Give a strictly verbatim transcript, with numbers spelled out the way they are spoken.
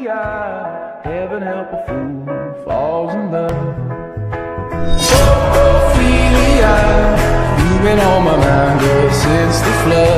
Ophelia, heaven help a fool falls in love. Oh, Ophelia, you've been on my mind ever since the flood.